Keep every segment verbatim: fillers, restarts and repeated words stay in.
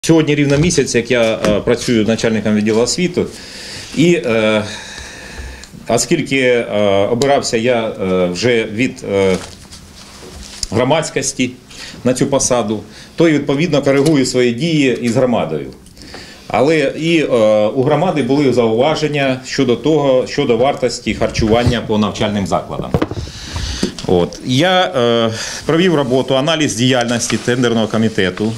Сьогодні рівно місяць, як я е, працюю начальником відділу освіти, і е, оскільки е, обирався я е, вже від е, громадськості на цю посаду, то і відповідно коригую свої дії із громадою. Але і е, у громади були зауваження щодо того, щодо вартості харчування по навчальним закладам. От. Я е, провів роботу, аналіз діяльності тендерного комітету.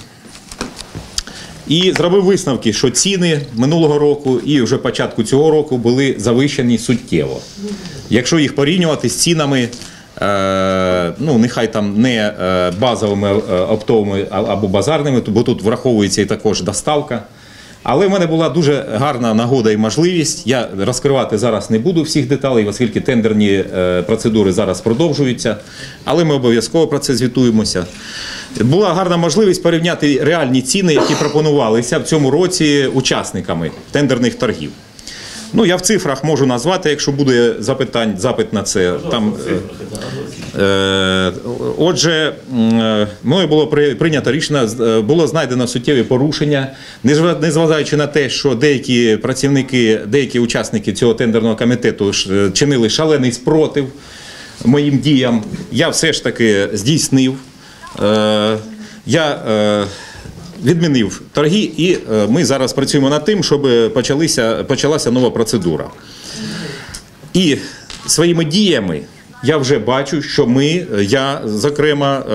І зробив висновки, що ціни минулого року і вже початку цього року були завищені суттєво. Якщо їх порівнювати з цінами, ну нехай там не базовими оптовими або базарними, бо тут враховується і також доставка. Але в мене була дуже гарна нагода і можливість. Я розкривати зараз не буду всіх деталей, оскільки тендерні процедури зараз продовжуються. Але ми обов'язково про це звітуємося. Була гарна можливість порівняти реальні ціни, які пропонувалися в цьому році учасниками тендерних торгів. Ну, я в цифрах можу назвати, якщо буде запитань, запит на це. Там, е, отже, мною було прийнято рішення, було знайдено суттєві порушення, незважаючи на те, що деякі працівники, деякі учасники цього тендерного комітету чинили шалений спротив моїм діям, я все ж таки здійснив. Е, я е, відмінив торги, і ми зараз працюємо над тим, щоб почалася, почалася нова процедура. І своїми діями я вже бачу, що ми, я, зокрема,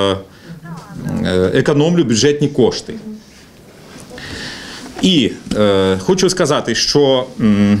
економлю бюджетні кошти. І е, хочу сказати, що м,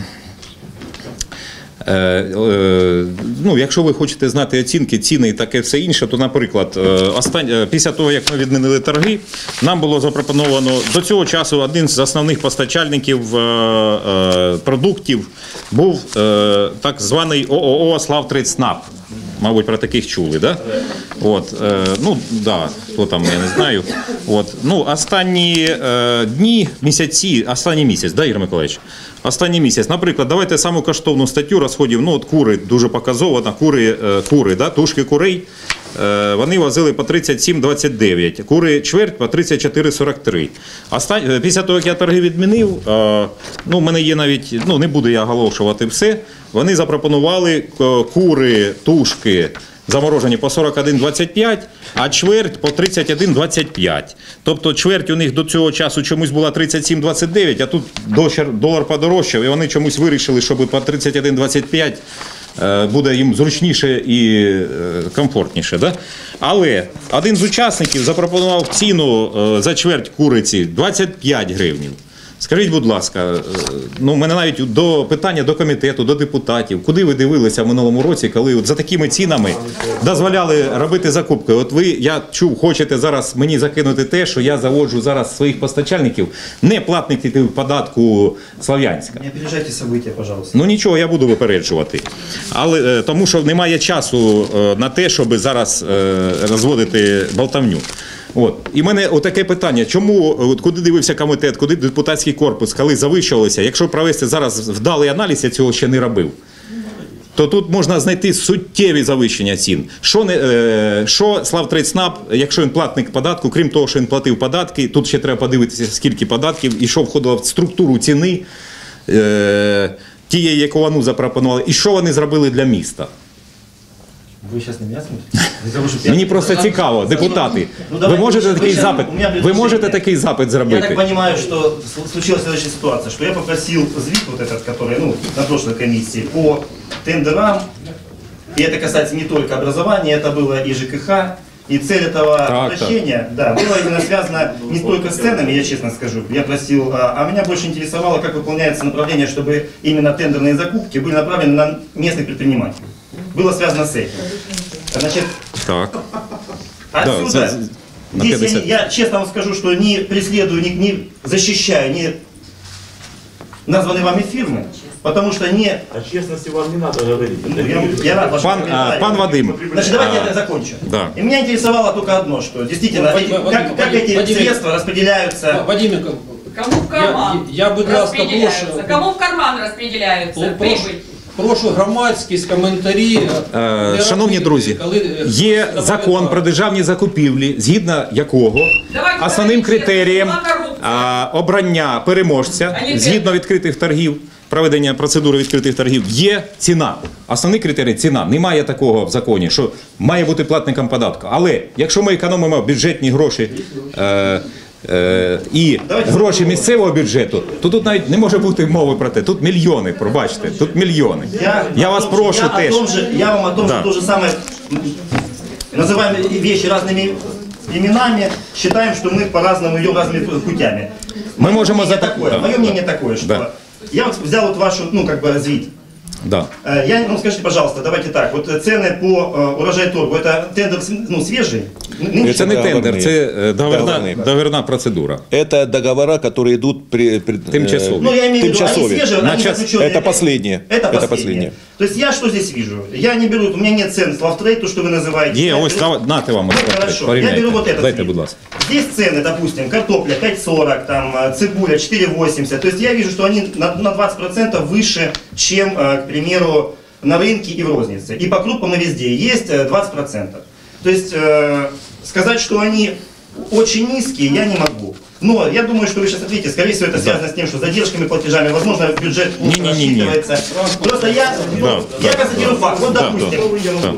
е, е, ну, якщо ви хочете знати оцінки, ціни і таке все інше, то, наприклад, остань, після того, як ми відмінили торги, нам було запропоновано до цього часу один з основних постачальників е, е, продуктів був е, так званий ООО «Славтрейдснаб». Мабуть, про таких чули, да? От, е, ну, да, хто там, я не знаю. От, ну, останні е, дні, місяці, останній місяць, да, Ігор Миколаївич? Останній місяць. Наприклад, давайте саму коштовну статтю розходів, ну, от кури, дуже показово, на кури, е, кури, да, тушки курей, е, вони возили по тридцять сім двадцять дев'ять, кури чверть по тридцять чотири сорок три. Остан... Після того, як я торги відмінив, е, ну, в мене є навіть, ну, не буду я оголошувати все, вони запропонували кури, тушки заморожені по сорок один двадцять п'ять, а чверть по тридцять один двадцять п'ять. Тобто чверть у них до цього часу чомусь була тридцять сім двадцять дев'ять, а тут долар подорожчав, і вони чомусь вирішили, щоб по тридцять один двадцять п'ять буде їм зручніше і комфортніше. Да? Але один з учасників запропонував ціну за чверть куриці двадцять п'ять гривень. Скажіть, будь ласка, ну, у мене навіть до питання до комітету, до депутатів, куди ви дивилися в минулому році, коли от за такими цінами дозволяли робити закупки? От ви, я чув, хочете зараз мені закинути те, що я заводжу зараз своїх постачальників, не платників податку Слов'янська. Не опережайте события, пожалуйста. Ну нічого, я буду випереджувати. Але тому що немає часу на те, щоб зараз розводити болтавню. От. І в мене отаке питання, чому, от, куди дивився комітет, куди депутатський корпус, коли завищувалися, якщо провести зараз вдалий аналіз, я цього ще не робив, то тут можна знайти суттєві завищення цін. Що, не, е, що Славтрейдснаб, якщо він платник податку, крім того, що він платив податки, тут ще треба подивитися, скільки податків, і що входило в структуру ціни, е, тієї, яку вони запропонували, і що вони зробили для міста. Ви зараз на мене смотрите? Мені просто цікаво, депутати, ви можете такий запит, ви можете такий запит зробити? Я так понимаю, что случилась следующая ситуация, что я попросил звіт вот этот, который, ну, на прошлой комиссии по тендерам, и это касается не только образования, это было и ЖКХ, и цель этого так, обращения, так. Да, была именно связана не только с ценами, я честно скажу, я просил, а, а меня больше интересовало, как выполняется направление, чтобы именно тендерные закупки были направлены на местных предпринимателей. Было связано с этим. Значит, так. отсюда, да, здесь я, я честно вам скажу, что не преследую, не, не защищаю не названные вами фирмы, потому что не... О честности вам не надо говорить. Ну, я, я рад вашим пан, а, пан Вадим. Значит, давайте а, я закончу. Да. И меня интересовало только одно, что действительно, Вадим, как, Вадим, как эти Вадим, средства распределяются... Вадим, кому в карман я, я будь ласка, распределяются? прошу, Кому в карман распределяются? прошу, Прибыль. прошу громадськість, коментарі. Е, Шановні друзі, є закон про державні закупівлі, згідно якого Давайте основним говорить, критерієм, була корупція. а, обрання переможця згідно відкритих торгів, проведення процедури відкритих торгів, є ціна. Основний критерій – ціна. Немає такого в законі, що має бути платником податку. Але якщо ми економимо бюджетні гроші е, е, і гроші місцевого бюджету, то тут навіть не може бути мови про те. Тут мільйони, пробачте, тут мільйони. Я, Я вас о том, прошу я теж. О том же, я вам о том, Да. что то же самое, называем вещи разными именами, считаем, что мы по-разному идем разными путями. Мы можем мнение за- такое, да, мое да. мнение такое, что Да. я вот взял вот вашу, ну, как бы, звит. Да. Э, Я, ну, скажите, пожалуйста, давайте так, вот э, цены по э, урожай-торгу, это тендер, ну, свежий? Нынешний? Це не тендер, це е, договірна, Договірний. договірна процедура. Это договора, которые идут при, при, э, Тимчасовые. Ну, я имею в виду, они тимчасовые. свежие, они Значит, заключенные. это последние. Это Это последние. последние. То есть я что здесь вижу? Я не беру, у меня нет цен с Лавтрейд, то, что вы называете. Є, Я ось, беру- дава- нате вам, Ну, ось, хорошо, я порівняйте. беру вот этот Дайте, вид. будь ласка. Здесь цены, допустим, картопля пять сорок, там, э, цибуля четыре восемьдесят. То есть я вижу, что они на, на двадцать процентов выше, чем, э, к примеру, на рынке и в рознице. И по крупам и везде есть э, двадцать процентов. То есть э, сказать, что они очень низкие, я не могу. Но я думаю, что вы сейчас ответите, скорее всего, это связано с тем, что задержками платежами, возможно, бюджет плохо Не-не-не-не. рассчитывается. Просто я, ну, Да, я да, констатирую факт. Вот, да, допустим, да.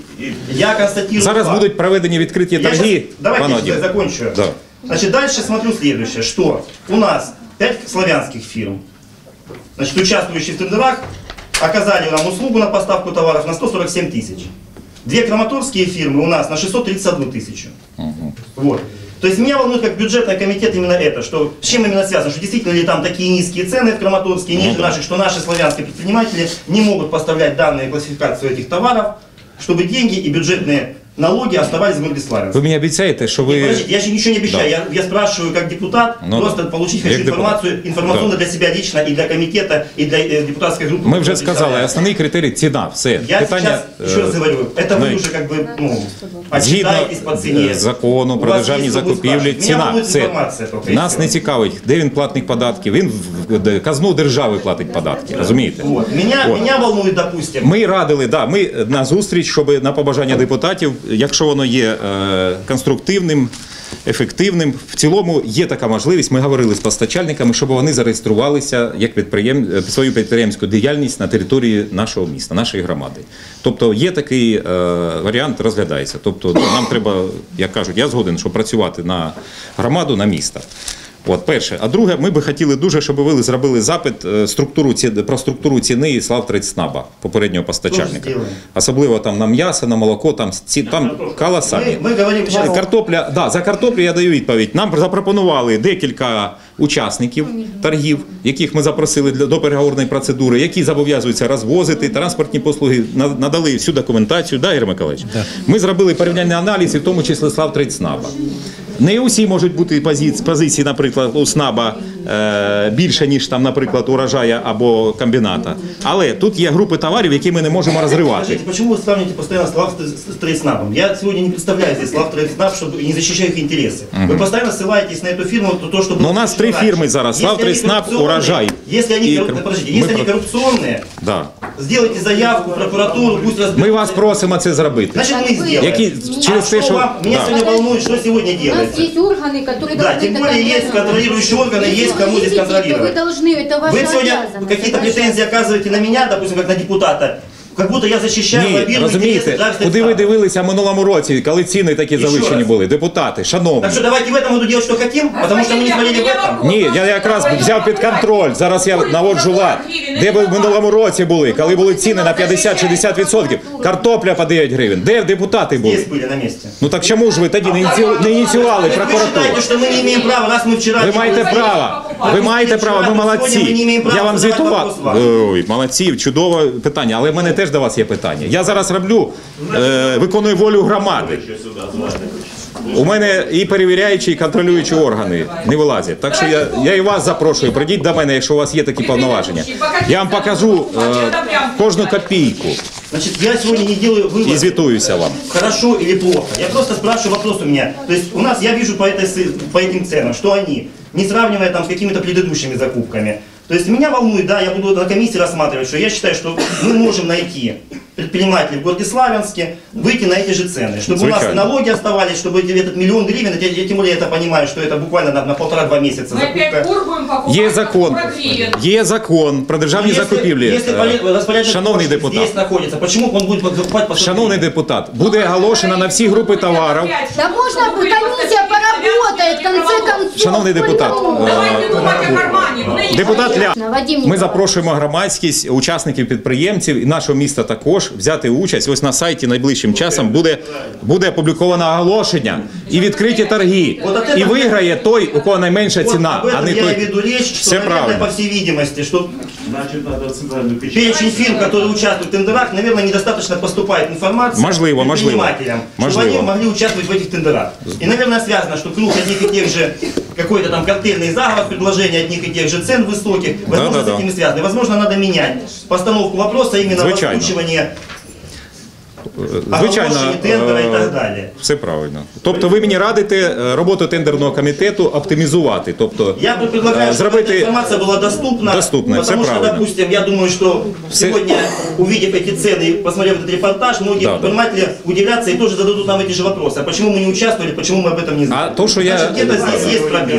я констатирую Зараз факт. будуть проведені відкриті Я торги. щас- давайте пане я Вадим. щас закончу. Да. Значит, дальше смотрю следующее, что у нас пять славянских фирм, значит, участвующие в тендерах, оказали нам услугу на поставку товаров на сто сорок семь тысяч. Две краматорские фирмы у нас на шестьсот тридцать одну тысячу. Вот. То есть меня волнует как бюджетный комитет именно это, что с чем именно связано, что действительно ли там такие низкие цены в Краматорске, ниже наших, что наши славянские предприниматели не могут поставлять данные классификацию этих товаров, чтобы деньги и бюджетные налоги оставались в городе Славянск. Ви мені обіцяєте, що ви... Подождите, я же ничего не обещаю, я, я спрашиваю как депутат, Ну, просто получить хочу как депутат. информацию, информационно Да. для себя лично и для комитета, и для э, депутатской группы. Ми вже которую сказали, представляю. основний критерій – ціна. Все. Я Питання, сейчас, еще е, раз говорю, это вы ну, уже как бы, ну, Згідно отчитаетесь по цене. е, закону У про вас державні есть что будет закупівлі, спрашивать. Меня ціна волнует – це информация только, и нас всё. не цікавить, де він платник податків, він в в казну держави платить податки, розумієте? Вот. Меня, Вот. меня волнует, допустим, Ми радили, да, ми на зустріч, щоб на побажання депутатів, якщо воно є е, конструктивним, ефективним, в цілому є така можливість, ми говорили з постачальниками, щоб вони зареєструвалися як підприєм, е, свою підприємську діяльність на території нашого міста, нашої громади. Тобто є такий е, варіант, розглядається. Тобто ну, нам треба, як кажуть, я згоден, що працювати на громаду, на місто. От, перше. А друге, ми би хотіли дуже, щоб ви зробили запит е, структуру ці, про структуру ціни Славтрейдснаба, попереднього постачальника. зробимо. Особливо там на м'ясо, на молоко, там, ці, там колосальні. мы, мы говорим сейчас... Картопля, да, за картоплю я даю відповідь. Нам запропонували декілька учасників торгів, яких ми запросили для, до переговорної процедури, які зобов'язуються розвозити транспортні послуги, на- надали всю документацію, да, Ігор Миколаївич? Ми зробили порівняльний аналіз, і в тому числі Славтрейдснаба. Не усі можуть бути позиції, позиції наприклад, у СНАБа е, більше, ніж, там, наприклад, урожая або комбіната. Але тут є групи товарів, які ми не можемо розривати. Подождите, почему вы сравниваете постоянно с Лавтрейдснабом? Я сегодня не представляю здесь Лавтрейдснаб, чтобы и не защищаю их интересы. Вы постоянно ссылаетесь на эту фирму, то, то что было Но у нас три раньше. фирмы зараз, Если они Лавтрейдснаб, коррупционные- Урожай. Если они, И корру- кор- подождите, мы если они про- коррупционные, Да. сделайте заявку в прокуратуру, пусть разберутся. Ми вас просимо це зробити. Значит, мы сделаем. Які через а те, что що... вам, меня Да. сегодня волнует, что сегодня У нас делается. есть органы, которые Да, должны тем это более есть контролировать. контролирующие органы, Если есть вы кому здесь хотите, то контролировать. вы должны, это ваша Вы сегодня обязанность, какие-то это ваша- претензии оказываете на меня, допустим, как на депутата, как будто я защищаю, Ні, лоббирую интересы розумієте, граждан куди ви страны. дивилися минулому році, коли ціни такі І що завищені раз? були? Депутати, шановні. Так что давайте в этом году делать, что хотим, потому что мы не смотрели в этом. Ні, я якраз взяв під контроль, зараз я наводжу лад. Де ви в минулому році були, коли були ціни на п'ятдесят-шістдесят відсотків? Картопля по дев'ять гривень. Де депутати були? Здесь были на месте. Ну так чому ж ви тоді не ініці- не ініціювали Вы прокуратуру? считаете, что мы не имеем права, раз мы вчера... Ви не маєте было- право, ви маєте право, ми Сегодня мы не молодці. имеем права Я вам задавать звітував. вопрос вам. Ой, молодці, чудове питання, але в мене теж до вас є питання. Я зараз роблю, е, виконую волю громади. У мене і перевіряючі, і контролюючі органи не вилазять. Так що я, я і вас запрошую, прийдіть до мене, якщо у вас є такі повноваження. Я вам покажу е, кожну копійку Значит, я сегодня не делаю і вывод, звітуюся вам. хорошо или плохо. Я просто спрашиваю вопрос у меня. То есть у нас, я вижу по, этой, сы- по этим ценам, что они, не сравнивая там с какими-то предыдущими закупками, То есть меня волнует, да, я буду на комиссии рассматривать, что я считаю, что мы можем найти предпринимателей в городе Славянске, выйти на эти же цены, чтобы у нас и налоги оставались, чтобы этот миллион гривен, я, я тем более это понимаю, что это буквально на, на полтора-два месяца Мы опять закупка. кур будем покупать Є по закон, сорок гривен. є закон про державні Если- закупівлі. Если Е, поряд- распорядок Шановний здесь депутат, находится, почему он будет закупать по сорок шановний гривен? депутат, буде оголошено на всі групи товарів. Да можно, комиссия поработает, в конце концов. Шановний депутат, по-любому. Давайте думать о кармане. в нынешнем Депутат Ля, Вадим ми Николаевич. запрошуємо громадськість, учасників підприємців і нашого міста також взяти участь. Ось на сайті найближчим часом буде, буде опубліковано оголошення і відкриті торги. І виграє той, у кого найменша Вот ціна, об этом а не я и той. веду речь, что, Все наверное, правильно. по всей видимости, что Значит, надо центральную печать. перечень фирм, которые участвуют в тендерах, наверное, недостаточно поступает информация Можливо, можливо. предпринимателям, Можливо. чтобы они могли участвовать в этих тендерах. И, наверное, связано, что круг одних и тех же, какой-то там картельный заговор, предложение одних и тех же цен высоких, возможно, Да-да-да. с этим и связано. И, возможно, надо менять постановку вопроса именно в Звичайно. озвучивание, Звичайно, оголошення тендера і е, так далі. все правильно. Тобто ви мені радите е, роботу тендерного комітету оптимізувати. Тобто Я бы предлагаю, е, чтобы эта зробити информация была доступна, Доступна, потому все что, правильно. допустим, я думаю, что Все- сегодня, увидев эти цены и посмотрев этот репортаж, многие Да, да. предприниматели удивлятся и тоже зададут нам эти же вопросы. А почему мы не участвовали, почему мы об этом не знали? А то, что я- Значит, где-то здесь есть пробел.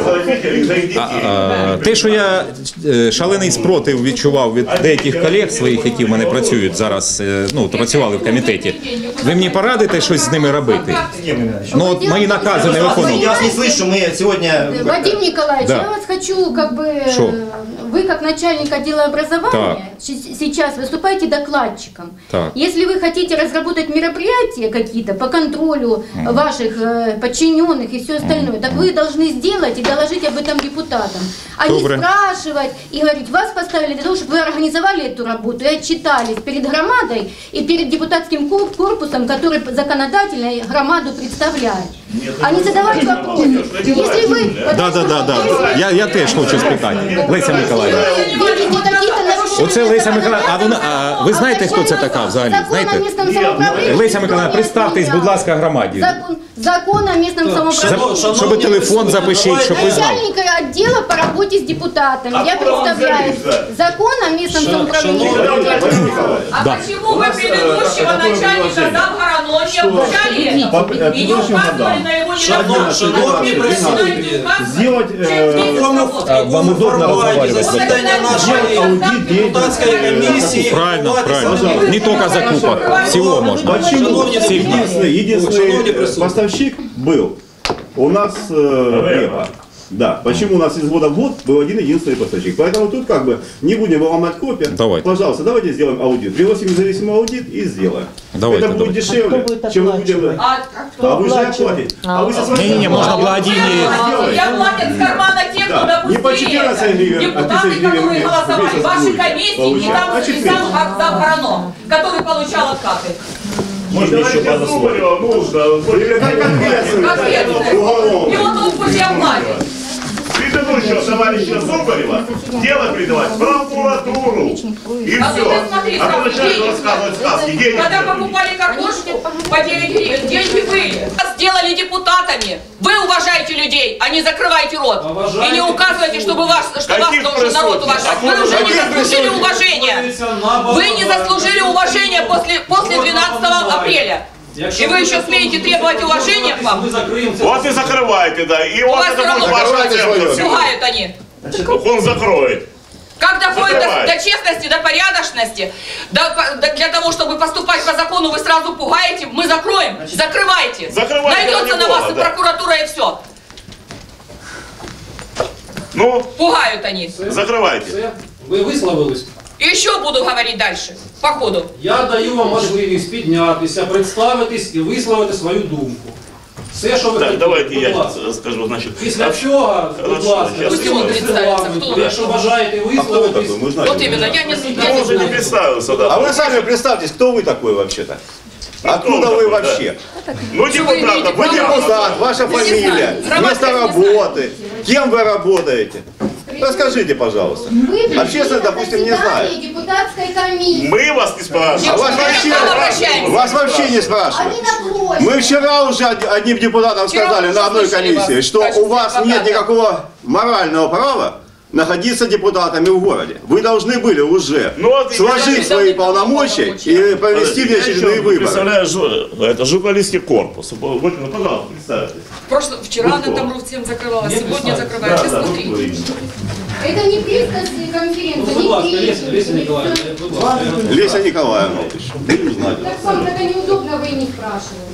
А, те, що я е, шалений спротив відчував від деяких колег своїх, які в мене працюють зараз, е, ну, працювали в комітеті, ви мені порадите щось з ними робити? С кем именно? Ну, от мої накази не Я виконують. вас не слышу, мы сегодня... Вадим Николаевич, Да. я вас хочу, как бы, Шо? э, вы как начальник отдела образования щ- сейчас выступаете докладчиком. Так. Если вы хотите разработать мероприятия какие-то по контролю ваших э, подчиненных и все остальное, так вы должны сделать и доложить об этом депутатам. А не Добре. спрашивать и говорить, вас поставили для того, чтобы вы организовали эту работу и отчитались перед громадой и перед депутатским кор- корпусом, который законодательно громаду представляет. А не задавать вопросы. Если вы... Да, да, да, да. Я, я теж хочу спитати. Леся Миколаївна. Видите какие-то нарушения Оце Леся Миколаївна. А вона- законодательства, а ви знаєте, хто це така закон взагалі? о Знаєте? местном самоуправлении Леся никто Миколаївна, не представтесь, будь ласка, громаді. Закон, закон о местном самоуправлении. За- щоб телефон запишіть, щоб ви знали. Начальника отдела по работе с депутатами. Я Откуда вам представляю взялись, закон о местном самоуправлении. А Да. почему вы предыдущего начальника замгородовья взяли и не указывали на его Шановні, шановні присутні, Сделать, э, Вам удобно разговаривать в этом? засідання нашої депутатської комісії. Правильно, відбуватися правильно. буде. Не только закупок, всего можно. Шановні Всіх. единственный, единственный Шановні э, присутні. поставщик был у нас э, Репа. Да, почему у нас из года в год был один единственный поставщик. Поэтому тут как бы не будем ломать копья. Давайте. Пожалуйста, давайте сделаем аудит. Пригласим независимый аудит и сделаем. Давайте, Это будет давайте. дешевле, чем мы будем... А, А вы же оплатите. А вы со своей Не-не-не, стороны- можно благодійні. я платят с кармана те, кто Да. Не по допустили четырнадцать это. гривен, а Депутаты, тысяч гривен в которые месяц. голосовали, Месяц ваши будет комиссии, и получать. там А и четыре. сам замгородом, который получал откаты. Можно еще пару слов? Привлекать конкретно. Конкретно. Уголовно. И он тут пусть и оплатит. Предыдущего товарища Зубарева дело передавать в прокуратуру. И А все. тут смотри, А как то начинают деньги. рассказывать сказки. Денег Когда нет. покупали картошку по девять гривен, деньги были. Вас сделали депутатами. Вы уважаете людей, а не закрывайте рот. Уважаете И не указывайте, чтобы вас, что вас Каких должен народ присутствий? уважать. А Вы уже не каких заслужили присутствий? уважения. Вы не заслужили уважения после, после двенадцатого апреля. И вы еще смеете требовать уважения к вам? Ми закриємо це. Вот и закрывайте, да. И У вот вас это все равно будет ваша оценка всего. пугают они. Он закроет. Как доходит до, Закрывай. до честности, до порядочности, до, до- для того, чтобы поступать по закону, вы сразу пугаете, мы закроем, закрывайте. Закрывайте, Найдется ради на вас бога, и да. прокуратура, и все. Ну, Пугают они. закрывайте. Все? Ви висловились. И еще буду говорить дальше, по ходу. Я даю вам можливість піднятися, представитись і висловити свою думку. Все, що ви Так, хотіли, давайте будь я ласка. скажу, значит. Після чого, будь Хорошо, ласка, щас Пусть он дотримуйтесь представится, регламенту. кто Якщо бажаєте А кто висловитись, такой? Мы знаем. Вот именно, я не, я Ну, не он же не знаю. представился, да. А вы сами представьтесь, кто вы такой вообще-то? Откуда такой, вы да? вообще? Ну, Чего вы депутат, имеете Вы право? депутат, ваша Я не фамилия, знаю. Громадская место не знаю. работы, кем вы работаете. Расскажите, пожалуйста. Вы Общественность, допустим, не заседание знает. депутатской комиссии. Мы вас не спрашиваем. А вас вообще, обращаемся. вас вообще не спрашивают. Они на просьбу. Мы вчера уже од- одним депутатам Вчера сказали мы на уже одной слышали комиссии, вас в что качестве у вас адвоката. нет никакого морального права находиться депутатами в городе. Вы должны были уже Ну, вот сложить я- свои полномочия и провести Подожди, я очередные еще выборы. представляю, жу- это журналистский корпус. Вот, ну, пожалуйста, представьтесь. Прошло, вчера Вы она кто? там всем закрывала, Нет, сегодня не закрывает. Ты Да, да, смотри. вот вы. Это не пресс-конференция, Ну, будь не ласка, Леся, пресс. Леся Николаївна, будь ласка. Леся Николаевна, будем знать. Так вам это неудобно, вы и не спрашивали.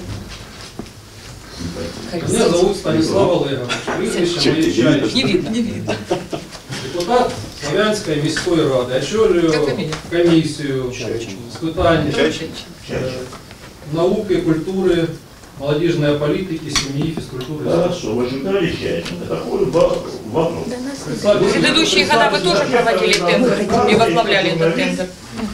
Меня зовут Станислав Олегович, прізвище моє Чайченко. Не видно, не видно. Депутат Слов'янської міської ради. Очолюю Як фамілія? комісію з питань е, науки, культури, молодіжної політики, сім'ї, фізкультури. Хорошо, в общем-то, Чайченко. Такой во- вопрос. Представьте, В предыдущие года вы тоже проводили тендер и возглавляли этот тендер.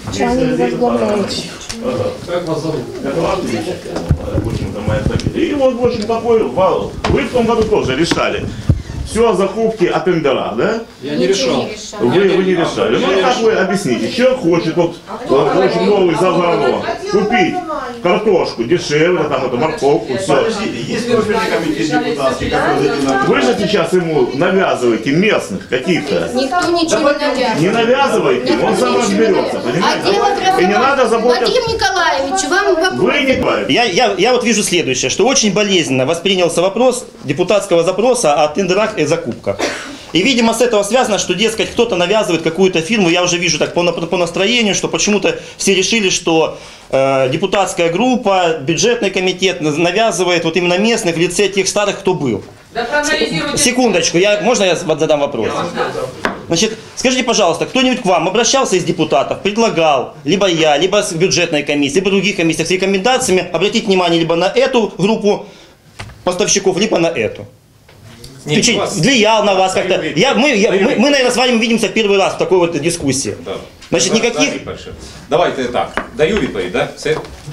Как вас зовут? Это ваш замечательный, в общем-то, моя фамилия. И вот, в общем, такой вал. Вы в том году тоже решали все о закупке, о тендерах, да? Я не решал. Вы, вы не решали. Ну и как вы объясните, человек хочет вот, вот очень новый загород, купить картошку дешевле, там эту морковку, все. Подождите, есть профильный комитет депутатский, который за этим Вы же сейчас ему навязываете местных каких-то. Никто ничего не навязывает. Не навязывайте, он сам разберется, А дело понимаете? И не надо заботиться. Владимир Николаевич, вам вопрос. Вы не правильно. Я, я, я вот вижу следующее, что очень болезненно воспринялся вопрос депутатского запроса о тендерах и закупках. И, видимо, с этого связано, что, дескать, кто-то навязывает какую-то фирму. Я уже вижу так по, на- по настроению, что почему-то все решили, что э, депутатская группа, бюджетный комитет навязывает вот именно местных в лице тех старых, кто был. Да проанализируйте. Секундочку, я, можно я задам вопрос? Значит, скажите, пожалуйста, кто-нибудь к вам обращался из депутатов, предлагал, либо я, либо с бюджетной комиссии, либо других комиссий с рекомендациями обратить внимание либо на эту группу поставщиков, либо на эту? Ні, Чуть-чуть вас- влиял на вас как-то. Даю Я, мы, я- Даю мы, мы, наверное, с вами видимся первый раз в такой вот дискуссии. Да. Значить, Взагалі ніяких- перше. Давайте так. Даю відповідь, да? Все.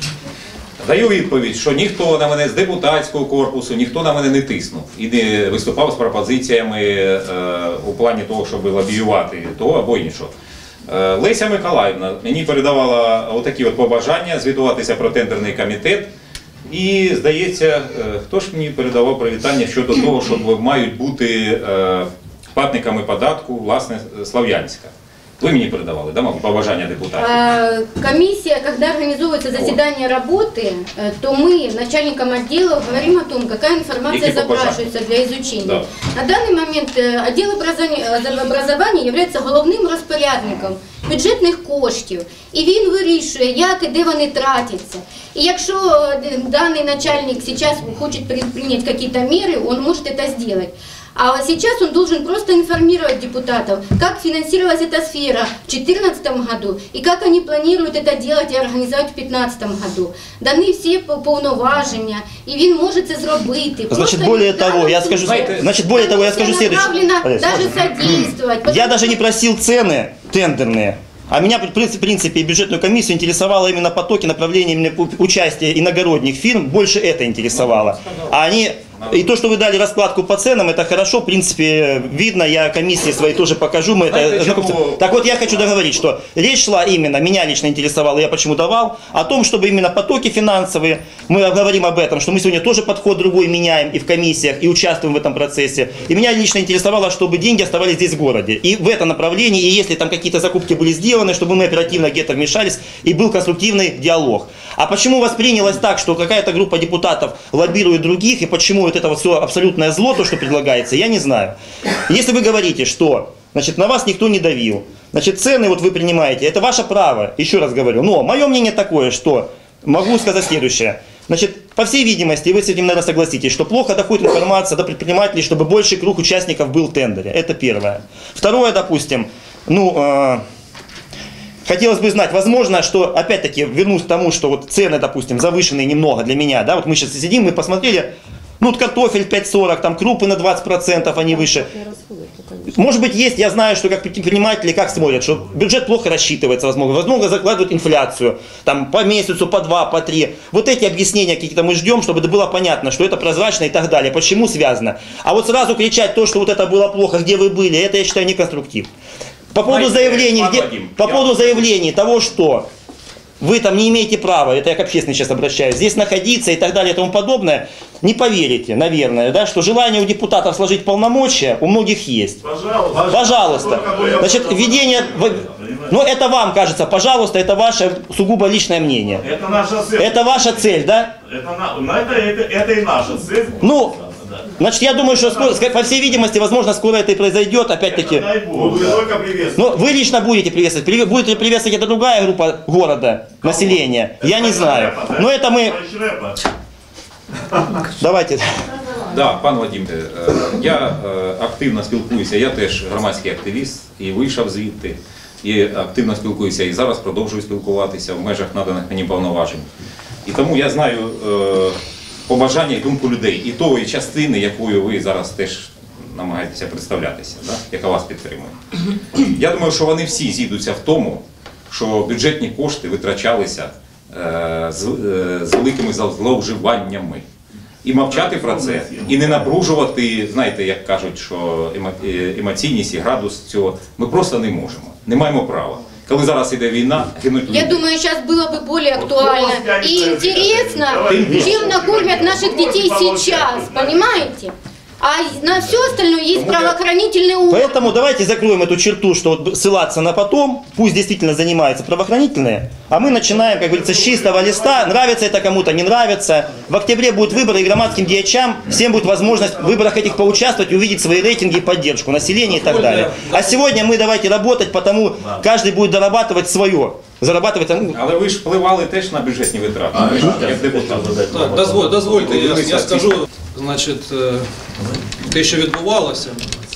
Даю відповідь, що ніхто на мене з депутатського корпусу, ніхто на мене не тиснув і не виступав з пропозиціями е, у плані того, щоб лобіювати того або іншого. Е, Леся Миколаївна мені передавала отакі от побажання звітуватися про тендерний комітет. І, здається, е, хто ж мені передавав привітання щодо того, що мають бути е, платниками податку, власне, Слов'янська. Ви мені передавали, да, мабуть, побажання депутатів? А, Комиссия, когда организовывается заседание работы, э, то мы начальникам отделов говорим о том, какая информация Какие запрашивается для изучения. Да. На данный момент э, отдел образования, э, образования является головним розпорядником бюджетних коштів. І він вирішує, як і де вони тратяться. І якщо э, даний начальник сейчас хочет предпринять какие-то меры, он может это сделать. А сейчас он должен просто информировать депутатов, как финансировалась эта сфера в две тысячи четырнадцатом году и как они планируют это делать и организовать в две тысячи пятнадцатом году. Даны всі повноваження, і він може це зробити. Значит, более того, я скажу, значит, более того, я скажу следующее. Даже содействовать. Я даже не просил цены тендерные. А меня, в принципе, в принципе, и бюджетную комиссию интересовало именно потоки, направления именно участия иногородних фирм, больше это интересовало. А они, и то, что вы дали раскладку по ценам, это хорошо, в принципе, видно, я комиссии своей тоже покажу. Мы это, чего? Так вот, я хочу договорить, что речь шла именно, меня лично интересовало, я почему давал, о том, чтобы именно потоки финансовые, мы говорим об этом, что мы сегодня тоже подход другой меняем и в комиссиях, и участвуем в этом процессе. И меня лично интересовало, чтобы деньги оставались здесь в городе. И в этом направлении, и если там какие-то закупки были сделаны, чтобы мы оперативно где-то вмешались, и был конструктивный диалог. А почему воспринялось так, что какая-то группа депутатов лоббирует других, и почему вот это вот все абсолютное зло, то, что предлагается, я не знаю. Если вы говорите, что, значит, на вас никто не давил, значит, цены вот вы принимаете, это ваше право, еще раз говорю. Но мое мнение такое, что могу сказать следующее. Значит, по всей видимости, и вы с этим, наверное, согласитесь, что плохо доходит информация до предпринимателей, чтобы больший круг участников был в тендере. Это первое. Второе, допустим, ну... Э хотелось бы знать, возможно, что, опять-таки, вернусь к тому, что вот цены, допустим, завышенные немного для меня, да, вот мы сейчас сидим, мы посмотрели, ну, вот картофель пять сорок, там крупы на двадцать процентов, они выше. Может быть, есть, я знаю, что как предприниматели как смотрят, что бюджет плохо рассчитывается, возможно, возможно, закладывают инфляцию, там, по месяцу, по два, по три. Вот эти объяснения какие-то мы ждем, чтобы это было понятно, что это прозрачно и так далее, почему связано. А вот сразу кричать то, что вот это было плохо, где вы были, это, я считаю, не конструктив. По поводу Знаете, заявлений, пан где, Вадим, по я- поводу заявлений того, что вы там не имеете права, это я к общественности сейчас обращаюсь, здесь находиться и так далее и тому подобное, не поверите, наверное, да, что желание у депутатов сложить полномочия у многих есть. Пожалуйста. Пожалуйста. Значит, введение... Ну, это вам кажется, пожалуйста, это ваше сугубо личное мнение. Это наша цель. Это ваша цель, да? Это, на- на это, это, это и наша цель. Ну, значит, я думаю, что, скоро, по всей видимости, возможно, скоро это и произойдет, опять-таки. Дай Бог. Вы только приветствуете. Ну, вы лично будете приветствовать. Приве- Будет ли приветствовать эта другая группа города, населения, я не знаю. Но это мы... Давайте. Да, пан Вадим, е, я е, активно спілкуюся, я теж громадський активіст і вийшов звідти. І активно спілкуюся і зараз продовжую спілкуватися в межах наданих мені повноважень. І тому я знаю е, побажання і думку людей, і тої частини, якою ви зараз теж намагаєтеся представлятися, да? Яка вас підтримує. Я думаю, що вони всі зійдуться в тому, що бюджетні кошти витрачалися е, з, е, з великими зловживаннями. І мовчати про це, і не напружувати, знаєте, як кажуть, що емо- е, емоційність і градус цього, ми просто не можемо, не маємо права. Коли зараз іде війна, гинуть люди. Я думаю, сейчас было бы более актуально и интересно, чем накормят наших детей сейчас, понимаете? А на все остальное есть правоохранительные органы. Поэтому давайте закроем эту черту, что вот ссылаться на потом, пусть действительно занимаются правоохранительные, а мы начинаем, как говорится, с чистого листа, нравится это кому-то, не нравится. В октябре будут выборы, и громадским деячам всем будет возможность в выборах этих поучаствовать, увидеть свои рейтинги и поддержку населения и так далее. А сегодня мы давайте работать, потому каждый будет дорабатывать свое. Зарабатывать, ну, Але ви ж впливали теж на бюджетні витрати, ви ж як депутат. Так, дозволь, дозвольте, я, я скажу, значить, е, те, що відбувалося.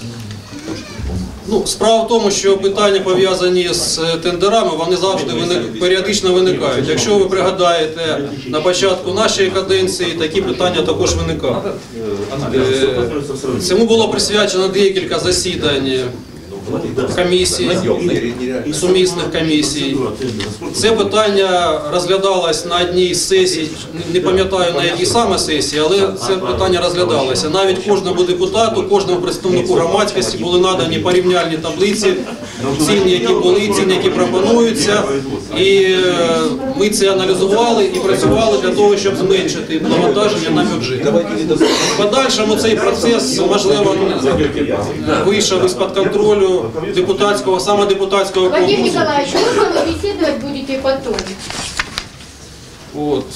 Ну, справа в тому, що питання пов'язані з тендерами, вони завжди виник, періодично виникають. Якщо ви пригадаєте, на початку нашої каденції такі питання також виникали. Е, Цьому було присвячено декілька засідань комісій, сумісних комісій. Це питання розглядалось на одній з сесій, не пам'ятаю на якій саме сесії, але це питання розглядалося. Навіть кожному депутату, кожному представнику громадськості були надані порівняльні таблиці, ціни, які були, ціни, які пропонуються. І ми це аналізували і працювали для того, щоб зменшити навантаження на бюджет. В подальшому цей процес, можливо, вийшов із-під контролю депутатського, саме депутатського Вадим корпусу. Николаевич, можно вы беседовать будете потом? От.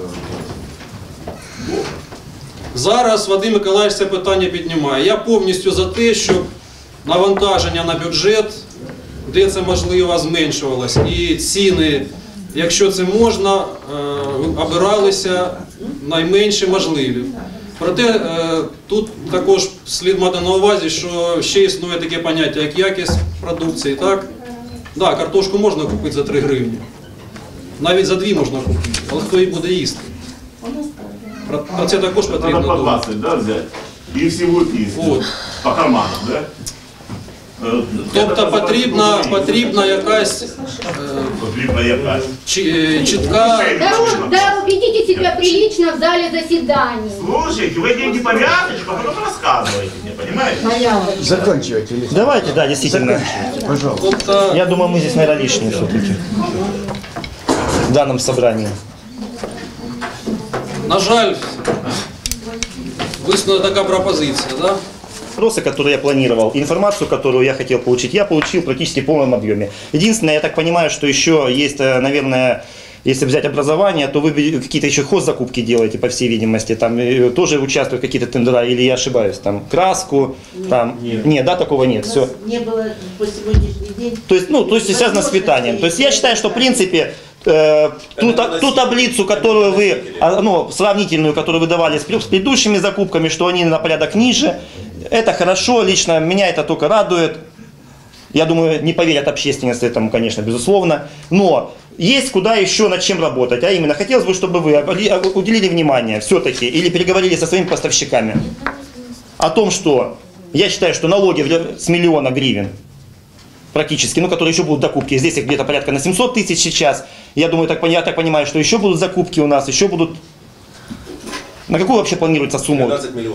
Зараз Вадим Миколаївич це питання піднімає. Я повністю за те, щоб навантаження на бюджет, де це можливо, зменшувалось. І ціни, якщо це можна, е, обиралися найменші можливі. Проте е, тут також слід мати на увазі, що ще існує таке поняття, як якість продукції. Так, да, картошку можна купити за три гривні. Навіть за дві можна купити, але хто її буде їсти? Про, про це також потрібно Надо по думати. двадцать, да, взять. И все будут есть. От. По карманам, да? Э, Тобто это потрібна, называется потрібна якась е, Потрібна якась. чи- чітка... Да, вы- да, ведите себя прилично в зале заседаний. Слушайте, вы идете по вяточку, а потом рассказываете мне, понимаете? Заканчивайте. давайте, да, действительно. Тобто, Я думаю, мы здесь, наверное, лишние все-таки в данном собрании. на жаль, висновлена така пропозиція, да? Вопросы, которые я планировал, информацию, которую я хотел получить, я получил практически в полном объеме. Единственное, я так понимаю, что еще есть, э, наверное, если взять образование, то вы какие-то еще хоззакупки делаете, по всей видимости, там э, тоже участвуют какие-то тендера, или я ошибаюсь, там краску, там, нет, нет, да, такого нет, все. Не было по сегодняшний день. То есть, ну, то есть связано с питанием. То есть я считаю, что в принципе э, ту, та- ту таблицу, которую вы, а, ну, сравнительную, которую вы давали с, пре- с предыдущими закупками, что они на порядок ниже, это хорошо, лично меня это только радует. Я думаю, не поверят общественности этому, конечно, безусловно. Но есть куда еще над чем работать. А именно, хотелось бы, чтобы вы обли- уделили внимание все-таки или переговорили со своими поставщиками о том, что я считаю, что налоги в- с миллиона гривен практически, ну, которые еще будут закупки. Здесь их где-то порядка на семьсот тысяч сейчас. Я думаю, так, я так понимаю, что еще будут закупки у нас, еще будут... На какую вообще планируется сумму? двенадцать миллионов. А?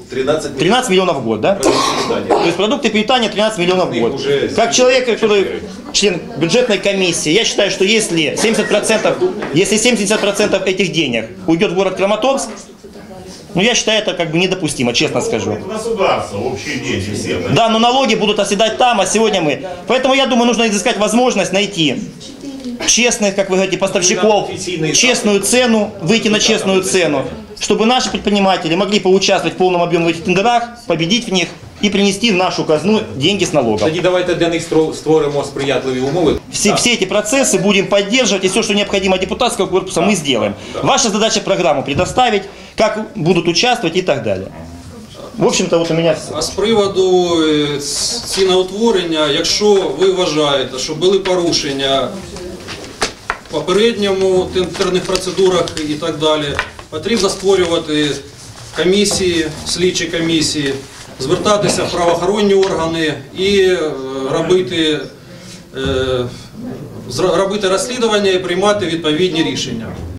тринадцать тринадцать миллионов в год, да? То есть продукты питания тринадцать миллионов в год. Как человек, который член бюджетной комиссии, я считаю, что если семьдесят процентов, если семьдесят процентов этих денег уйдет в город Краматорск, ну я считаю, это как бы недопустимо, честно скажу. Государство, общие дети, все. Да, но налоги будут оседать там, а сегодня мы. Поэтому я думаю, нужно изыскать возможность найти честных, как вы говорите, поставщиков, честную цену, выйти на честную цену, чтобы наши предприниматели могли поучаствовать в полном объеме в этих тендерах, победить в них и принести в нашу казну деньги с налогов. Тоді давайте для них створимо сприятливі умови. Все, все эти процессы будем поддерживать, и все, что необходимо депутатского корпуса, мы сделаем. Ваша задача программу предоставить, как будут участвовать и так далее. В общем-то, вот у меня все. А з приводу е, ціноутворення, якщо ви вважаєте, що були порушення в попередньому тендерних процедурах і так далі, потрібно створювати комісії, слідчі комісії, звертатися в правоохоронні органи і е, робити, е, зра- робити розслідування і приймати відповідні рішення.